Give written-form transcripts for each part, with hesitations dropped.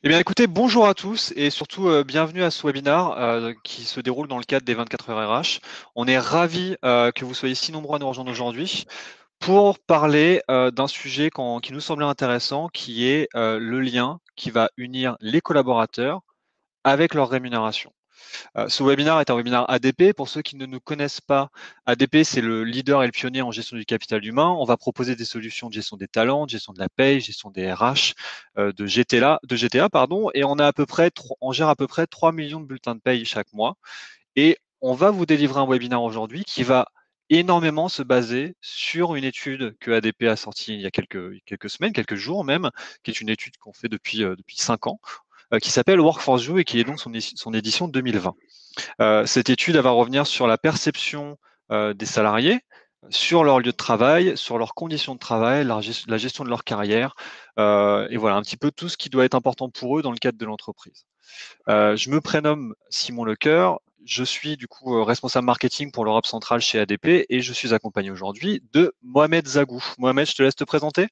Eh bien, écoutez, bonjour à tous et surtout bienvenue à ce webinaire qui se déroule dans le cadre des 24 heures RH. On est ravis que vous soyez si nombreux à nous rejoindre aujourd'hui pour parler d'un sujet qui nous semblait intéressant, qui est le lien qui va unir les collaborateurs avec leur rémunération. Ce webinaire est un webinaire ADP. Pour ceux qui ne nous connaissent pas, ADP, c'est le leader et le pionnier en gestion du capital humain. On va proposer des solutions de gestion des talents, de gestion de la paye, gestion des RH, de GTA, pardon, et on gère à peu près 3 millions de bulletins de paye chaque mois. Et on va vous délivrer un webinaire aujourd'hui qui va énormément se baser sur une étude que ADP a sortie il y a quelques semaines, quelques jours même, qui est une étude qu'on fait depuis 5 ans, qui s'appelle Workforce View et qui est donc son édition 2020. Cette étude elle va revenir sur la perception des salariés, sur leur lieu de travail, sur leurs conditions de travail, la gestion de leur carrière, et voilà un petit peu tout ce qui doit être important pour eux dans le cadre de l'entreprise. Je me prénomme Simon Lecoeur, je suis du coup responsable marketing pour l'Europe centrale chez ADP et je suis accompagné aujourd'hui de Mohamed Zagou. Mohamed, je te laisse te présenter.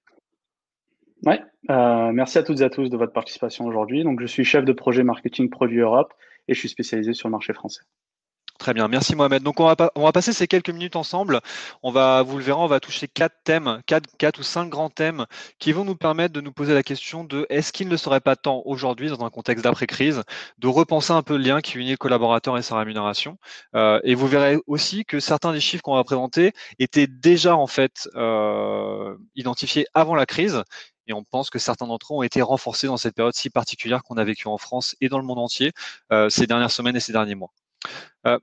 Ouais, merci à toutes et à tous de votre participation aujourd'hui. Donc, je suis chef de projet marketing produit Europe et je suis spécialisé sur le marché français. Très bien, merci Mohamed. Donc on va passer ces quelques minutes ensemble. Vous le verrez, on va toucher quatre thèmes, quatre ou cinq grands thèmes qui vont nous permettre de nous poser la question de est-ce qu'il ne serait pas temps aujourd'hui, dans un contexte d'après-crise, de repenser un peu le lien qui unit le collaborateur et sa rémunération. Et vous verrez aussi que certains des chiffres qu'on va présenter étaient déjà en fait identifiés avant la crise. Et on pense que certains d'entre eux ont été renforcés dans cette période si particulière qu'on a vécue en France et dans le monde entier ces dernières semaines et ces derniers mois. Euh,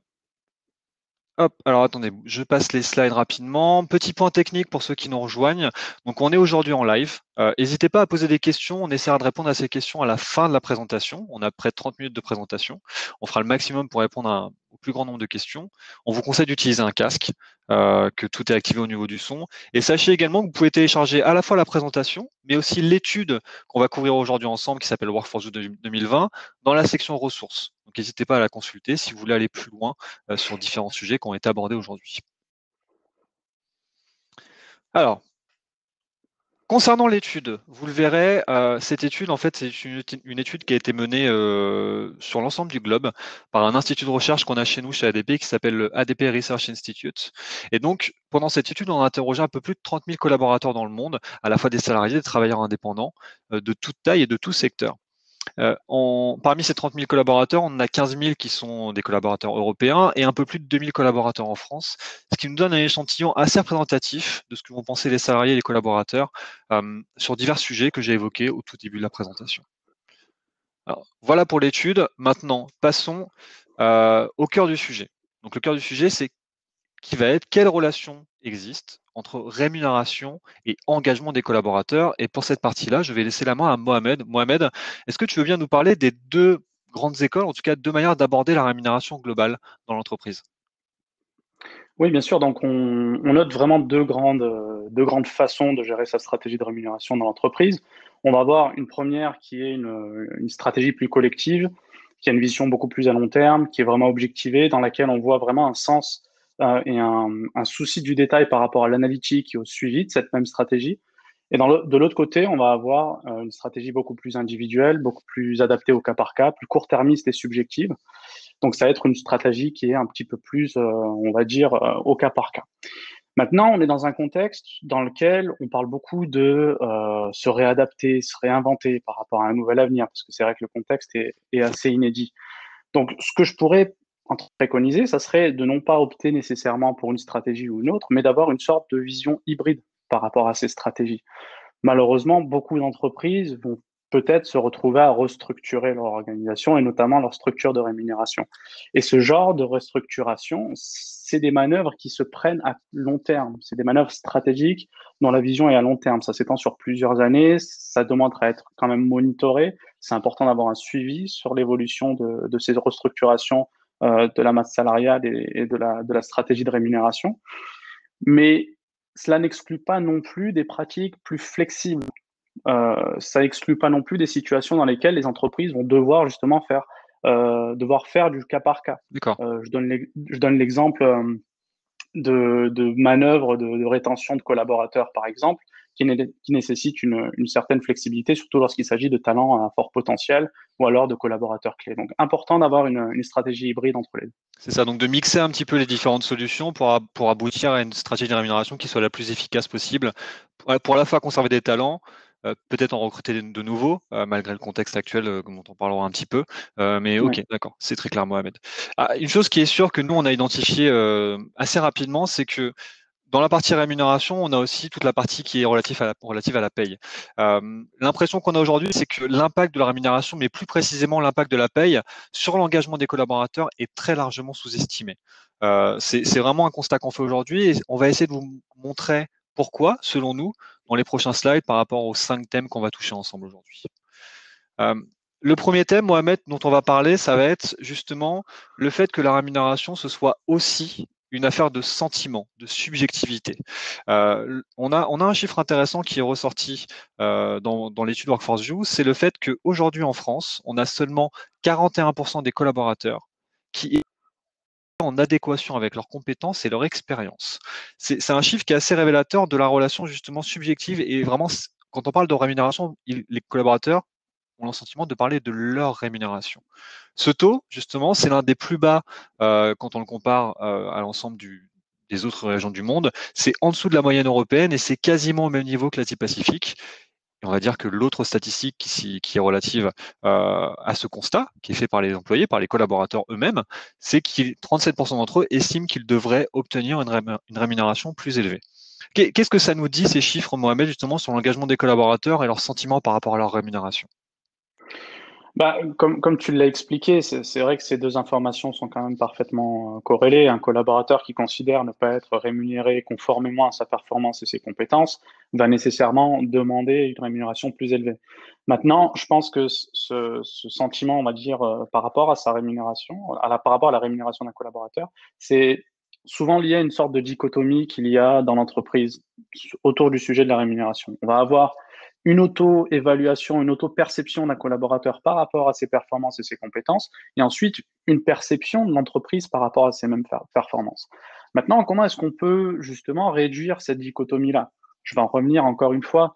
Hop, alors attendez, je passe les slides rapidement. Petit point technique pour ceux qui nous rejoignent. Donc on est aujourd'hui en live. N'hésitez pas à poser des questions. On essaiera de répondre à ces questions à la fin de la présentation. On a près de 30 minutes de présentation. On fera le maximum pour répondre au plus grand nombre de questions. On vous conseille d'utiliser un casque, que tout est activé au niveau du son. Et sachez également que vous pouvez télécharger à la fois la présentation, mais aussi l'étude qu'on va couvrir aujourd'hui ensemble, qui s'appelle Workforce 2020, dans la section ressources. Donc n'hésitez pas à la consulter si vous voulez aller plus loin sur différents sujets qui ont été abordés aujourd'hui. Alors, concernant l'étude, vous le verrez, cette étude, en fait, c'est une étude qui a été menée sur l'ensemble du globe par un institut de recherche qu'on a chez nous, chez ADP, qui s'appelle le ADP Research Institute. Et donc, pendant cette étude, on a interrogé un peu plus de 30 000 collaborateurs dans le monde, à la fois des salariés, des travailleurs indépendants, de toute taille et de tout secteur. Parmi ces 30 000 collaborateurs, on en a 15 000 qui sont des collaborateurs européens et un peu plus de 2 000 collaborateurs en France, ce qui nous donne un échantillon assez représentatif de ce que vont penser les salariés et les collaborateurs sur divers sujets que j'ai évoqués au tout début de la présentation. Alors, voilà pour l'étude. Maintenant, passons au cœur du sujet. Donc, le cœur du sujet, c'est qui va être quelle relation existe entre rémunération et engagement des collaborateurs. Et pour cette partie-là, je vais laisser la main à Mohamed. Mohamed, est-ce que tu veux bien nous parler des deux grandes écoles, en tout cas deux manières d'aborder la rémunération globale dans l'entreprise? Oui, bien sûr. Donc, on note vraiment deux grandes façons de gérer sa stratégie de rémunération dans l'entreprise. On va avoir une première qui est une stratégie plus collective, qui a une vision beaucoup plus à long terme, qui est vraiment objectivée, dans laquelle on voit vraiment un sens et un souci du détail par rapport à l'analytique et au suivi de cette même stratégie. Et de l'autre côté, on va avoir une stratégie beaucoup plus individuelle, beaucoup plus adaptée au cas par cas, plus court-termiste et subjective. Donc, ça va être une stratégie qui est un petit peu plus, on va dire, au cas par cas. Maintenant, on est dans un contexte dans lequel on parle beaucoup de se réadapter, se réinventer par rapport à un nouvel avenir, parce que c'est vrai que le contexte est assez inédit. Donc, ce que je pourrais préconiser, ça serait de non pas opter nécessairement pour une stratégie ou une autre, mais d'avoir une sorte de vision hybride par rapport à ces stratégies. Malheureusement, beaucoup d'entreprises vont peut-être se retrouver à restructurer leur organisation et notamment leur structure de rémunération. Et ce genre de restructuration, c'est des manœuvres qui se prennent à long terme. C'est des manœuvres stratégiques dont la vision est à long terme. Ça s'étend sur plusieurs années. Ça demande à être quand même monitoré. C'est important d'avoir un suivi sur l'évolution de ces restructurations de la masse salariale et de la stratégie de rémunération. Mais cela n'exclut pas non plus des pratiques plus flexibles. Ça exclut pas non plus des situations dans lesquelles les entreprises vont devoir justement devoir faire du cas par cas. D'accord. Je donne l'exemple de manœuvres de rétention de collaborateurs, par exemple, qui nécessitent une certaine flexibilité, surtout lorsqu'il s'agit de talents à fort potentiel ou alors de collaborateurs clés. Donc, important d'avoir une stratégie hybride entre les deux. C'est ça, donc de mixer un petit peu les différentes solutions pour aboutir à une stratégie de rémunération qui soit la plus efficace possible, pour à la fois conserver des talents, peut-être en recruter de nouveaux, malgré le contexte actuel, dont on parlera un petit peu. Mais ok, Oui. d'accord, c'est très clair, Mohamed. Ah, une chose qui est sûre que nous, on a identifié assez rapidement, c'est que dans la partie rémunération, on a aussi toute la partie qui est relative à la paye. L'impression qu'on a aujourd'hui, c'est que l'impact de la rémunération, mais plus précisément l'impact de la paye sur l'engagement des collaborateurs est très largement sous-estimé. C'est vraiment un constat qu'on fait aujourd'hui et on va essayer de vous montrer pourquoi, selon nous, dans les prochains slides par rapport aux 5 thèmes qu'on va toucher ensemble aujourd'hui. Le premier thème, Mohamed, dont on va parler, ça va être justement le fait que la rémunération, ce soit aussi une affaire de sentiment, de subjectivité. On a un chiffre intéressant qui est ressorti dans l'étude Workforce View, c'est le fait qu'aujourd'hui en France, on a seulement 41% des collaborateurs qui sont en adéquation avec leurs compétences et leur expérience. C'est un chiffre qui est assez révélateur de la relation justement subjective et vraiment, quand on parle de rémunération, les collaborateurs ont le sentiment de parler de leur rémunération. Ce taux, justement, c'est l'un des plus bas quand on le compare à l'ensemble des autres régions du monde. C'est en dessous de la moyenne européenne et c'est quasiment au même niveau que l'Asie-Pacifique. Et on va dire que l'autre statistique qui est relative à ce constat, qui est fait par les employés, par les collaborateurs eux-mêmes, c'est que 37% d'entre eux estiment qu'ils devraient obtenir une rémunération plus élevée. Qu'est-ce que ça nous dit, ces chiffres, Mohamed, justement, sur l'engagement des collaborateurs et leurs sentiments par rapport à leur rémunération? Bah, comme tu l'as expliqué, c'est vrai que ces deux informations sont quand même parfaitement corrélées. Un collaborateur qui considère ne pas être rémunéré conformément à sa performance et ses compétences va nécessairement demander une rémunération plus élevée. Maintenant, je pense que ce sentiment, on va dire, par rapport à sa rémunération, par rapport à la rémunération d'un collaborateur, c'est souvent lié à une sorte de dichotomie qu'il y a dans l'entreprise autour du sujet de la rémunération. On va avoir une auto-évaluation, une auto-perception d'un collaborateur par rapport à ses performances et ses compétences, et ensuite une perception de l'entreprise par rapport à ces mêmes performances. Maintenant, comment est-ce qu'on peut justement réduire cette dichotomie-là? Je vais en revenir encore une fois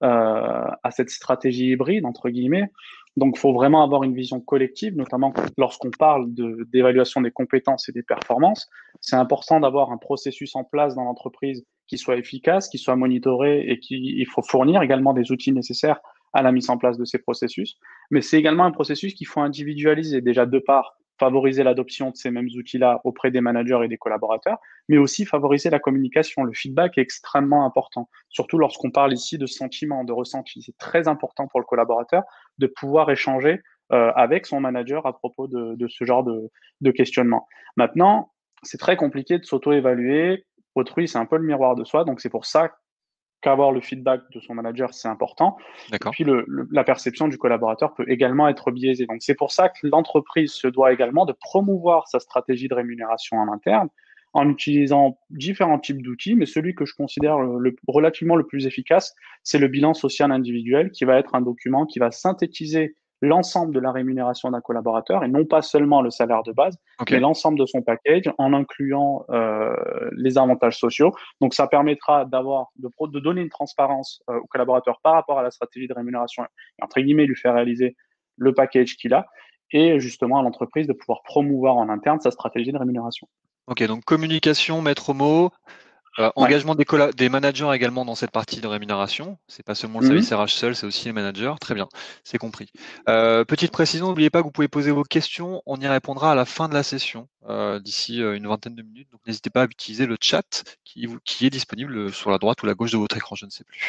à cette stratégie hybride, entre guillemets. Donc, il faut vraiment avoir une vision collective, notamment lorsqu'on parle d'évaluation des compétences et des performances. C'est important d'avoir un processus en place dans l'entreprise qui soit efficace, qui soit monitoré et il faut fournir également des outils nécessaires à la mise en place de ces processus. Mais c'est également un processus qu'il faut individualiser, déjà de part favoriser l'adoption de ces mêmes outils-là auprès des managers et des collaborateurs, mais aussi favoriser la communication. Le feedback est extrêmement important, surtout lorsqu'on parle ici de sentiments, de ressentis. C'est très important pour le collaborateur de pouvoir échanger avec son manager à propos de ce genre de questionnement. Maintenant, c'est très compliqué de s'auto-évaluer. Autrui, c'est un peu le miroir de soi. Donc, c'est pour ça qu'avoir le feedback de son manager, c'est important. Et D'accord. puis, la perception du collaborateur peut également être biaisée. Donc, c'est pour ça que l'entreprise se doit également de promouvoir sa stratégie de rémunération en interne en utilisant différents types d'outils, mais celui que je considère relativement le plus efficace, c'est le bilan social individuel, qui va être un document qui va synthétiser l'ensemble de la rémunération d'un collaborateur et non pas seulement le salaire de base, mais Ok. l'ensemble de son package en incluant les avantages sociaux. Donc, ça permettra de donner une transparence au collaborateur par rapport à la stratégie de rémunération et, entre guillemets, lui faire réaliser le package qu'il a et justement à l'entreprise de pouvoir promouvoir en interne sa stratégie de rémunération. Ok, donc communication, maître mot, Ouais. engagement des managers également dans cette partie de rémunération. C'est pas seulement le service Mhm. RH seul, c'est aussi les managers. Très bien, c'est compris. Petite précision, n'oubliez pas que vous pouvez poser vos questions. On y répondra à la fin de la session, d'ici une vingtaine de minutes. Donc n'hésitez pas à utiliser le chat qui est disponible sur la droite ou la gauche de votre écran, je ne sais plus.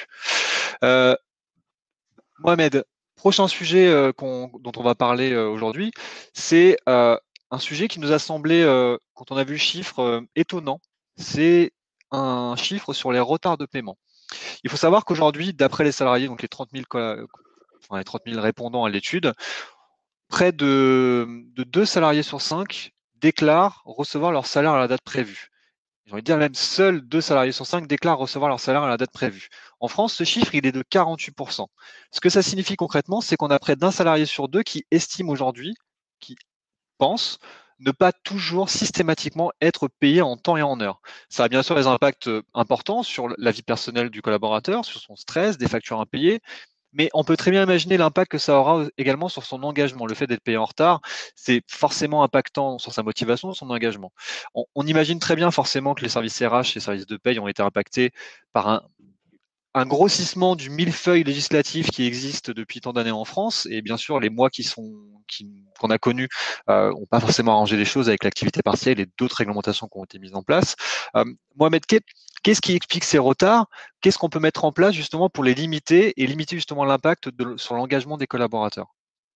Mohamed, prochain sujet dont on va parler aujourd'hui, c'est un sujet qui nous a semblé, quand on a vu le chiffre, étonnant. C'est un chiffre sur les retards de paiement. Il faut savoir qu'aujourd'hui, d'après les salariés, donc les 30 000, les 30 000 répondants à l'étude, près de 2 salariés sur 5 déclarent recevoir leur salaire à la date prévue. J'ai envie de dire même seuls 2 salariés sur 5 déclarent recevoir leur salaire à la date prévue. En France, ce chiffre, il est de 48%. Ce que ça signifie concrètement, c'est qu'on a près d'un salarié sur deux qui estime aujourd'hui, qui pense ne pas toujours systématiquement être payé en temps et en heure. Ça a bien sûr des impacts importants sur la vie personnelle du collaborateur, sur son stress, des factures impayées, mais on peut très bien imaginer l'impact que ça aura également sur son engagement. Le fait d'être payé en retard, c'est forcément impactant sur sa motivation, son engagement. On imagine très bien forcément que les services RH, les services de paye ont été impactés par un grossissement du millefeuille législatif qui existe depuis tant d'années en France, et bien sûr les mois qu'on a connus n'ont pas forcément arrangé les choses avec l'activité partielle et d'autres réglementations qui ont été mises en place. Mohamed, qu'est-ce qui explique ces retards? Qu'est-ce qu'on peut mettre en place justement pour les limiter et limiter justement l'impact sur l'engagement des collaborateurs?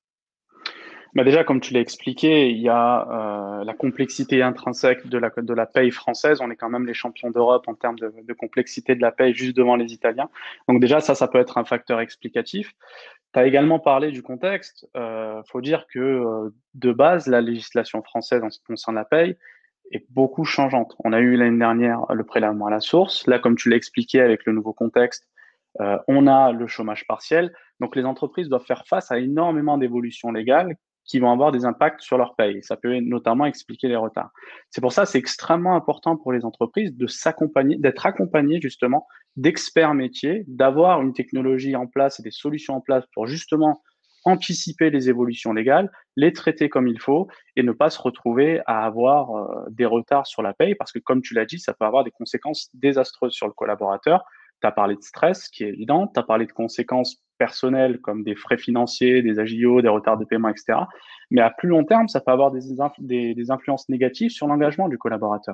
Bah déjà, comme tu l'as expliqué, il y a la complexité intrinsèque de la paye française. On est quand même les champions d'Europe en termes de complexité de la paye, juste devant les Italiens. Donc déjà, ça peut être un facteur explicatif. Tu as également parlé du contexte. Faut dire que de base, la législation française en ce qui concerne la paye est beaucoup changeante. On a eu l'année dernière le prélèvement à la source. Là, comme tu l'as expliqué avec le nouveau contexte, on a le chômage partiel. Donc les entreprises doivent faire face à énormément d'évolutions légales qui vont avoir des impacts sur leur paye. Ça peut notamment expliquer les retards. C'est pour ça que c'est extrêmement important pour les entreprises de s'accompagner, d'être accompagnées justement d'experts métiers, d'avoir une technologie en place et des solutions en place pour justement anticiper les évolutions légales, les traiter comme il faut et ne pas se retrouver à avoir des retards sur la paye parce que comme tu l'as dit, ça peut avoir des conséquences désastreuses sur le collaborateur. Tu as parlé de stress, qui est évident, tu as parlé de conséquences personnelles comme des frais financiers, des AGIO, des retards de paiement, etc. Mais à plus long terme, ça peut avoir des influences négatives sur l'engagement du collaborateur.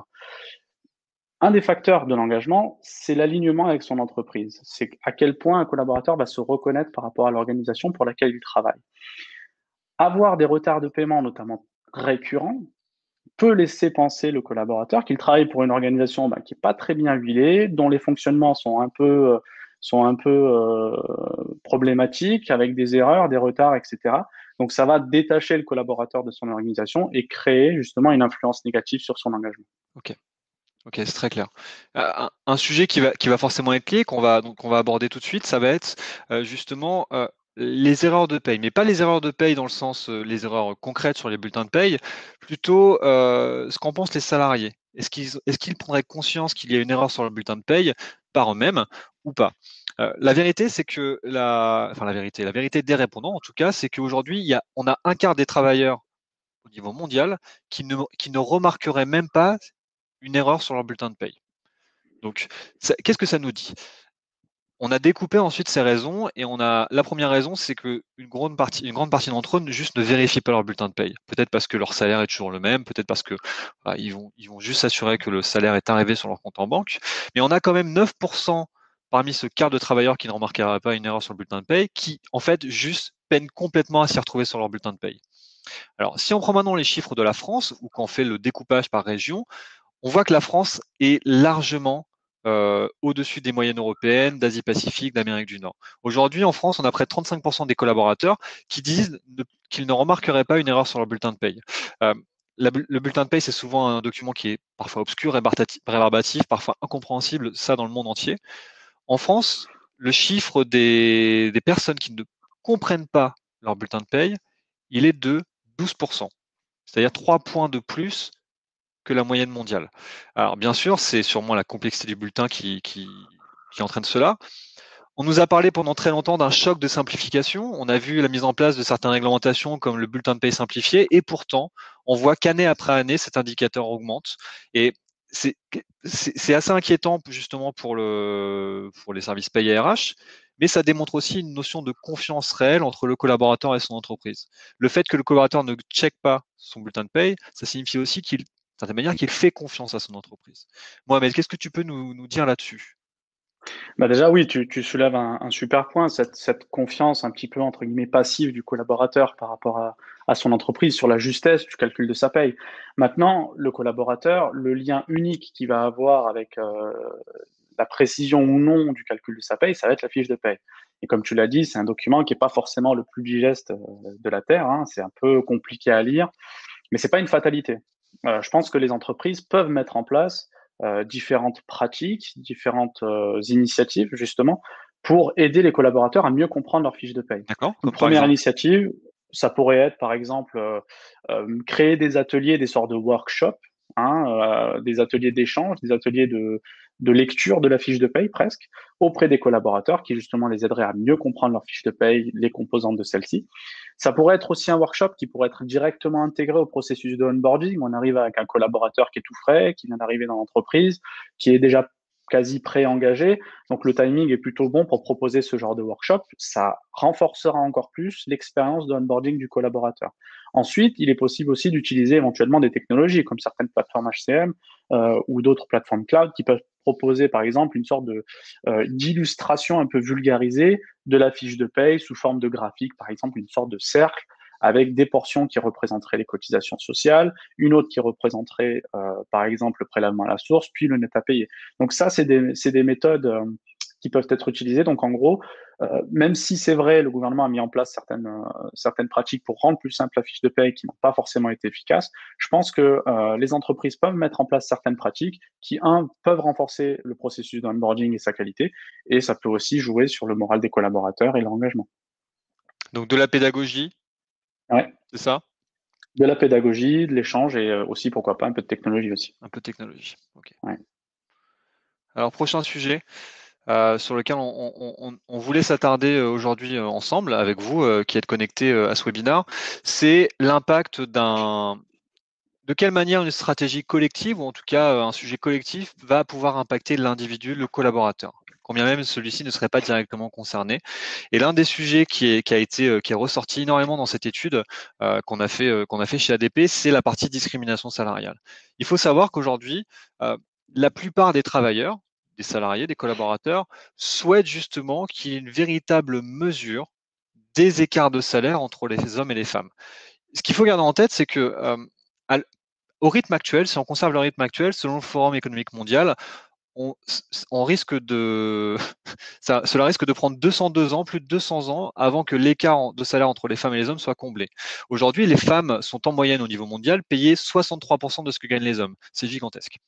Un des facteurs de l'engagement, c'est l'alignement avec son entreprise. C'est à quel point un collaborateur va se reconnaître par rapport à l'organisation pour laquelle il travaille. Avoir des retards de paiement, notamment récurrents, peut laisser penser le collaborateur qu'il travaille pour une organisation qui n'est pas très bien huilée, dont les fonctionnements sont un peu problématiques, avec des erreurs, des retards, etc. Donc ça va détacher le collaborateur de son organisation et créer justement une influence négative sur son engagement. Ok. Ok, c'est très clair. Un sujet qui va forcément être clé, qu'on va aborder tout de suite, ça va être justement les erreurs de paye, mais pas les erreurs de paye dans le sens les erreurs concrètes sur les bulletins de paye, plutôt ce qu'en pensent les salariés. Est-ce qu'ils prendraient conscience qu'il y a une erreur sur le bulletin de paye par eux-mêmes ou pas? La vérité, c'est que la vérité des répondants, en tout cas, c'est qu'aujourd'hui, on a un quart des travailleurs au niveau mondial qui ne remarqueraient même pas une erreur sur leur bulletin de paye. Donc, qu'est-ce que ça nous dit? On a découpé ensuite ces raisons et la première raison, c'est qu'une grande partie d'entre eux juste ne vérifient pas leur bulletin de paye. Peut-être parce que leur salaire est toujours le même, peut-être parce que ils vont juste s'assurer que le salaire est arrivé sur leur compte en banque. Mais on a quand même 9% parmi ce quart de travailleurs qui ne remarqueraient pas une erreur sur le bulletin de paye, qui en fait juste peinent complètement à s'y retrouver sur leur bulletin de paye. Alors, si on prend maintenant les chiffres de la France, ou qu'on fait le découpage par région, on voit que la France est largement au-dessus des moyennes européennes, d'Asie-Pacifique, d'Amérique du Nord. Aujourd'hui, en France, on a près de 35% des collaborateurs qui disent qu'ils ne remarqueraient pas une erreur sur leur bulletin de paye. Euh, le bulletin de paye, c'est souvent un document qui est parfois obscur, rébarbatif, parfois incompréhensible, ça dans le monde entier. En France, le chiffre des personnes qui ne comprennent pas leur bulletin de paye, il est de 12%. C'est-à-dire 3 points de plus que la moyenne mondiale. Alors bien sûr, c'est sûrement la complexité du bulletin qui entraîne cela. On nous a parlé pendant très longtemps d'un choc de simplification. On a vu la mise en place de certaines réglementations comme le bulletin de paye simplifié, et pourtant, on voit qu'année après année, cet indicateur augmente. Et c'est assez inquiétant justement pour les services payés RH, mais ça démontre aussi une notion de confiance réelle entre le collaborateur et son entreprise. Le fait que le collaborateur ne check pas son bulletin de paye, ça signifie aussi d'une certaine manière qu'il fait confiance à son entreprise. Mohamed, qu'est-ce que tu peux nous dire là-dessus? Déjà, oui, tu soulèves un super point, cette confiance un petit peu, entre guillemets, passive du collaborateur par rapport à son entreprise sur la justesse du calcul de sa paye. Maintenant, le collaborateur, le lien unique qu'il va avoir avec la précision ou non du calcul de sa paye, ça va être la fiche de paye. Et comme tu l'as dit, c'est un document qui n'est pas forcément le plus digeste de la Terre, hein, c'est un peu compliqué à lire, mais c'est pas une fatalité. Je pense que les entreprises peuvent mettre en place différentes pratiques, différentes initiatives, justement, pour aider les collaborateurs à mieux comprendre leur fiche de paye. D'accord? Une Comme par première exemple? initiative, ça pourrait être, par exemple, créer des ateliers, des sortes de workshops, des ateliers d'échange, des ateliers de lecture de la fiche de paye presque, auprès des collaborateurs qui justement les aideraient à mieux comprendre leur fiche de paye, les composantes de celle-ci. Ça pourrait être aussi un workshop qui pourrait être directement intégré au processus de onboarding. On arrive avec un collaborateur qui est tout frais, qui vient d'arriver dans l'entreprise, qui est déjà quasi pré-engagé. Donc le timing est plutôt bon pour proposer ce genre de workshop. Ça renforcera encore plus l'expérience de onboarding du collaborateur. Ensuite, il est possible aussi d'utiliser éventuellement des technologies comme certaines plateformes HCM ou d'autres plateformes cloud qui peuvent proposer par exemple une sorte d'illustration un peu vulgarisée de la fiche de paye sous forme de graphique, par exemple une sorte de cercle avec des portions qui représenteraient les cotisations sociales, une autre qui représenterait par exemple le prélèvement à la source, puis le net à payer. Donc ça, c'est des méthodes qui peuvent être utilisées. Donc en gros, même si c'est vrai, le gouvernement a mis en place certaines pratiques pour rendre plus simple la fiche de paye qui n'ont pas forcément été efficaces, je pense que les entreprises peuvent mettre en place certaines pratiques qui, peuvent renforcer le processus d'onboarding et sa qualité, et ça peut aussi jouer sur le moral des collaborateurs et leur engagement. Donc de la pédagogie, Ouais. c'est ça? De la pédagogie, de l'échange et aussi, pourquoi pas, un peu de technologie aussi. Un peu de technologie. Ok. Ouais. Alors prochain sujet sur lequel on voulait s'attarder aujourd'hui ensemble avec vous qui êtes connectés à ce webinaire, c'est l'impact de quelle manière une stratégie collective, ou en tout cas un sujet collectif, va pouvoir impacter l'individu, le collaborateur, combien même celui-ci ne serait pas directement concerné. Et l'un des sujets qui est ressorti énormément dans cette étude qu'on a fait chez ADP, c'est la partie discrimination salariale. Il faut savoir qu'aujourd'hui, la plupart des travailleurs, des salariés, des collaborateurs, souhaitent justement qu'il y ait une véritable mesure des écarts de salaire entre les hommes et les femmes. Ce qu'il faut garder en tête, c'est que au rythme actuel, si on conserve le rythme actuel, selon le Forum économique mondial, on risque cela risque de prendre 202 ans, plus de 200 ans, avant que l'écart de salaire entre les femmes et les hommes soit comblé. Aujourd'hui, les femmes sont en moyenne au niveau mondial payées 63% de ce que gagnent les hommes. C'est gigantesque.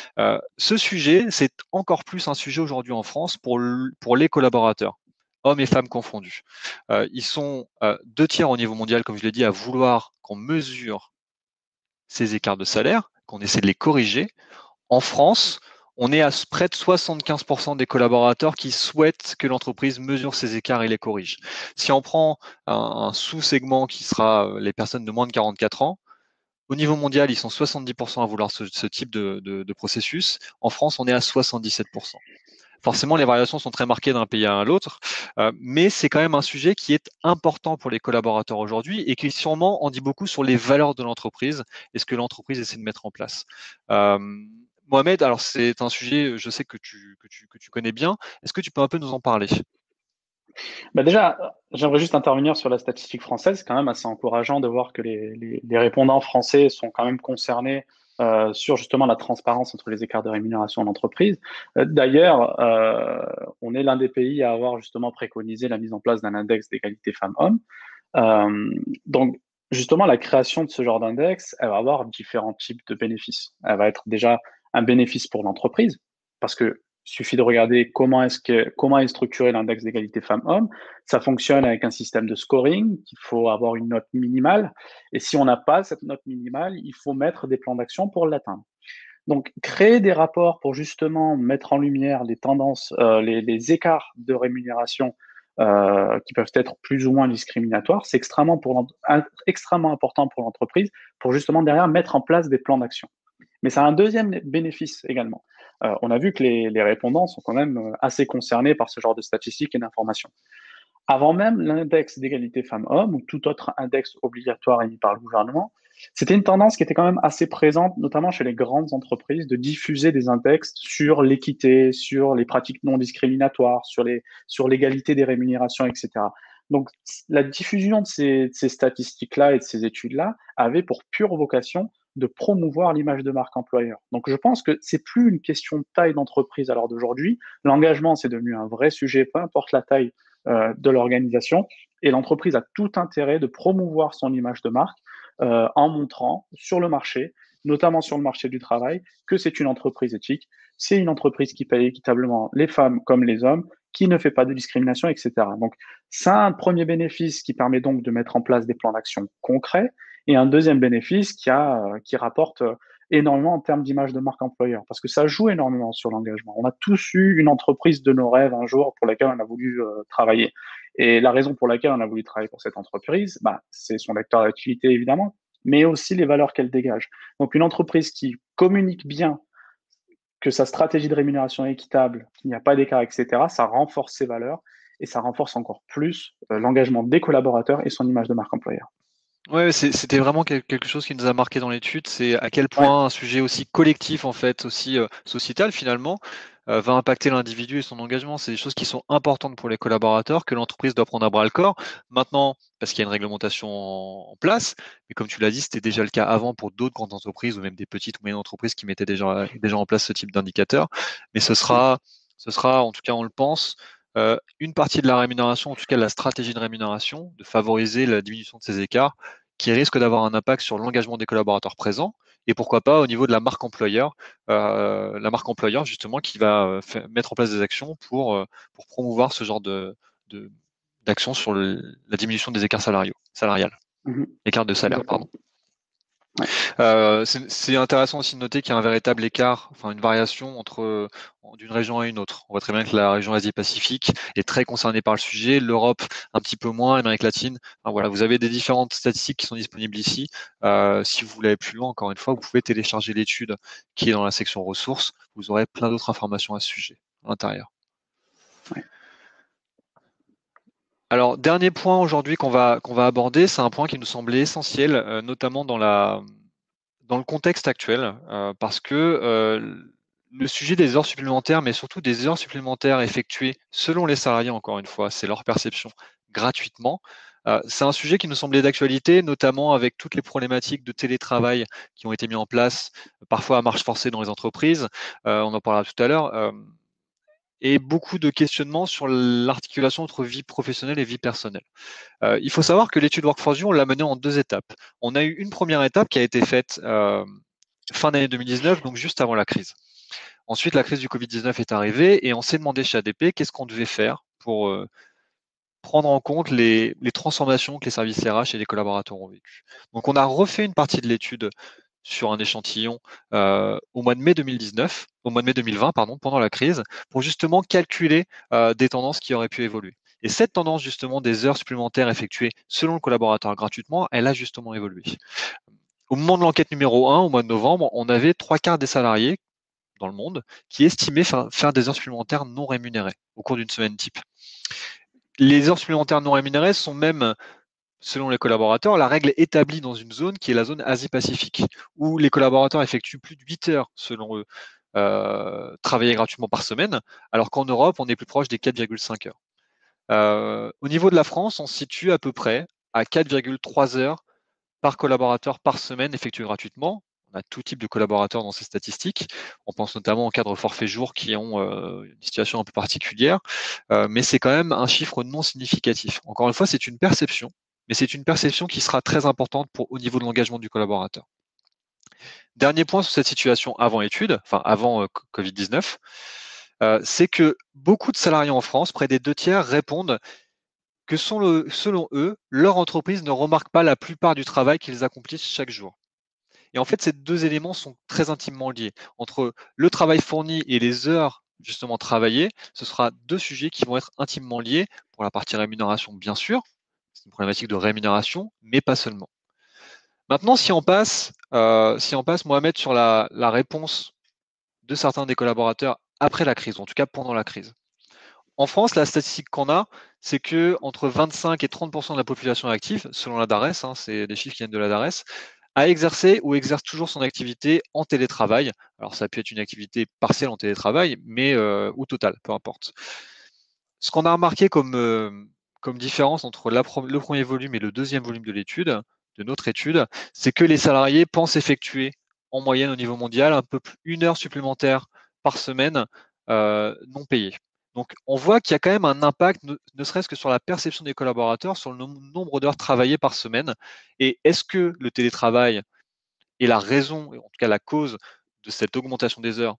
Ce sujet, c'est encore plus un sujet aujourd'hui en France pour les collaborateurs, hommes et femmes confondus. Ils sont 2 tiers au niveau mondial, comme je l'ai dit, à vouloir qu'on mesure ces écarts de salaire, qu'on essaie de les corriger. En France, on est à près de 75% des collaborateurs qui souhaitent que l'entreprise mesure ces écarts et les corrige. Si on prend un sous-segment qui sera les personnes de moins de 44 ans, au niveau mondial, ils sont 70% à vouloir ce type de processus. En France, on est à 77%. Forcément, les variations sont très marquées d'un pays à l'autre, mais c'est quand même un sujet qui est important pour les collaborateurs aujourd'hui et qui sûrement en dit beaucoup sur les valeurs de l'entreprise et ce que l'entreprise essaie de mettre en place. Euh, Mohamed, alors c'est un sujet, je sais que tu connais bien. Est-ce que tu peux un peu nous en parler? Bah déjà, j'aimerais juste intervenir sur la statistique française. C'est quand même assez encourageant de voir que les répondants français sont quand même concernés sur justement la transparence entre les écarts de rémunération en entreprise. D'ailleurs, on est l'un des pays à avoir justement préconisé la mise en place d'un index d'égalité femmes-hommes. Donc, justement, la création de ce genre d'index, elle va avoir différents types de bénéfices. Elle va être déjà un bénéfice pour l'entreprise, parce que suffit de regarder comment est structuré l'index d'égalité femmes-hommes. Ça fonctionne avec un système de scoring, il faut avoir une note minimale, et si on n'a pas cette note minimale, il faut mettre des plans d'action pour l'atteindre. Donc, créer des rapports pour justement mettre en lumière les tendances, les écarts de rémunération qui peuvent être plus ou moins discriminatoires, c'est extrêmement important pour l'entreprise pour justement derrière mettre en place des plans d'action. Mais ça a un deuxième bénéfice également. On a vu que les répondants sont quand même assez concernés par ce genre de statistiques et d'informations. Avant même l'index d'égalité femmes-hommes ou tout autre index obligatoire émis par le gouvernement, c'était une tendance qui était quand même assez présente, notamment chez les grandes entreprises, de diffuser des index sur l'équité, sur les pratiques non discriminatoires, sur l'égalité des rémunérations, etc. Donc, la diffusion de ces statistiques-là et de ces études-là avait pour pure vocation de promouvoir l'image de marque employeur. Donc, je pense que c'est plus une question de taille d'entreprise à l'heure d'aujourd'hui. L'engagement, c'est devenu un vrai sujet, peu importe la taille de l'organisation. Et l'entreprise a tout intérêt de promouvoir son image de marque en montrant sur le marché, notamment sur le marché du travail, que c'est une entreprise éthique, c'est une entreprise qui paye équitablement les femmes comme les hommes, qui ne fait pas de discrimination, etc. Donc, ça a un premier bénéfice qui permet donc de mettre en place des plans d'action concrets et un deuxième bénéfice qui rapporte énormément en termes d'image de marque employeur, parce que ça joue énormément sur l'engagement. On a tous eu une entreprise de nos rêves un jour pour laquelle on a voulu travailler. Et la raison pour laquelle on a voulu travailler pour cette entreprise, bah, c'est son vecteur d'activité évidemment, mais aussi les valeurs qu'elle dégage. Donc une entreprise qui communique bien que sa stratégie de rémunération est équitable, qu'il n'y a pas d'écart, etc., ça renforce ses valeurs et ça renforce encore plus l'engagement des collaborateurs et son image de marque employeur. Ouais, c'était vraiment quelque chose qui nous a marqué dans l'étude, c'est à quel Ouais. point un sujet aussi collectif, en fait, aussi sociétal finalement, va impacter l'individu et son engagement. C'est des choses qui sont importantes pour les collaborateurs, que l'entreprise doit prendre à bras le corps. Maintenant, parce qu'il y a une réglementation en place, mais comme tu l'as dit, c'était déjà le cas avant pour d'autres grandes entreprises ou même des petites ou moyennes entreprises qui mettaient déjà en place ce type d'indicateur. Mais ce sera, en tout cas, on le pense, une partie de la rémunération, en tout cas la stratégie de rémunération, de favoriser la diminution de ces écarts qui risque d'avoir un impact sur l'engagement des collaborateurs présents et pourquoi pas au niveau de la marque employeur justement qui va mettre en place des actions pour promouvoir ce genre d'actions sur la diminution des écarts salariales, Mhm. écarts de salaire, pardon. Exactement. Ouais. C'est intéressant aussi de noter qu'il y a un véritable écart, enfin une variation d'une région à une autre. On voit très bien que la région Asie-Pacifique est très concernée par le sujet, l'Europe un petit peu moins, l'Amérique latine. Enfin, voilà, vous avez des différentes statistiques qui sont disponibles ici. Si vous voulez aller plus loin, encore une fois, vous pouvez télécharger l'étude qui est dans la section ressources. Vous aurez plein d'autres informations à ce sujet à l'intérieur. Ouais. Alors, dernier point aujourd'hui qu'on va aborder, c'est un point qui nous semblait essentiel, notamment dans le contexte actuel, parce que le sujet des heures supplémentaires, mais surtout des heures supplémentaires effectuées selon les salariés, encore une fois, c'est leur perception gratuitement. C'est un sujet qui nous semblait d'actualité, notamment avec toutes les problématiques de télétravail qui ont été mis en place, parfois à marche forcée dans les entreprises. On en parlera tout à l'heure. Et beaucoup de questionnements sur l'articulation entre vie professionnelle et vie personnelle. Il faut savoir que l'étude Work4You, on l'a menée en 2 étapes. On a eu une première étape qui a été faite fin d'année 2019, donc juste avant la crise. Ensuite, la crise du Covid-19 est arrivée et on s'est demandé chez ADP qu'est-ce qu'on devait faire pour prendre en compte les transformations que les services RH et les collaborateurs ont vécues. Donc, on a refait une partie de l'étude sur un échantillon au mois de mai 2019, au mois de mai 2020, pardon, pendant la crise, pour justement calculer des tendances qui auraient pu évoluer. Et cette tendance justement des heures supplémentaires effectuées selon le collaborateur gratuitement, elle a justement évolué. Au moment de l'enquête numéro 1, au mois de novembre, on avait 3/4 des salariés dans le monde qui estimaient faire des heures supplémentaires non rémunérées au cours d'une semaine type. Les heures supplémentaires non rémunérées sont même, selon les collaborateurs, la règle établie dans une zone qui est la zone Asie-Pacifique, où les collaborateurs effectuent plus de 8 heures, selon eux, travailler gratuitement par semaine, alors qu'en Europe, on est plus proche des 4,5 heures. Au niveau de la France, on se situe à peu près à 4,3 heures par collaborateur par semaine effectué gratuitement. On a tout type de collaborateurs dans ces statistiques. On pense notamment aux cadres forfait jour qui ont une situation un peu particulière, mais c'est quand même un chiffre non significatif. Encore une fois, c'est une perception, mais c'est une perception qui sera très importante au niveau de l'engagement du collaborateur. Dernier point sur cette situation avant étude, enfin avant Covid-19, c'est que beaucoup de salariés en France, près des 2/3, répondent que selon eux, leur entreprise ne remarque pas la plupart du travail qu'ils accomplissent chaque jour. Et en fait, ces 2 éléments sont très intimement liés. Entre le travail fourni et les heures justement travaillées, ce sera 2 sujets qui vont être intimement liés pour la partie rémunération, bien sûr. C'est une problématique de rémunération, mais pas seulement. Maintenant, si on passe Mohamed sur la réponse de certains des collaborateurs après la crise, ou en tout cas pendant la crise. En France, la statistique qu'on a, c'est que entre 25 et 30 de la population active, selon la DARES, c'est des chiffres qui viennent de la DARES, a exercé ou exerce toujours son activité en télétravail. Alors ça peut être une activité partielle en télétravail, mais ou totale, peu importe. Ce qu'on a remarqué comme différence entre le premier volume et le deuxième volume de notre étude, c'est que les salariés pensent effectuer en moyenne au niveau mondial un peu plus 1 heure supplémentaire par semaine non payée. Donc on voit qu'il y a quand même un impact, ne serait-ce que sur la perception des collaborateurs, sur le nombre d'heures travaillées par semaine. Et est-ce que le télétravail est la raison, en tout cas la cause de cette augmentation des heures?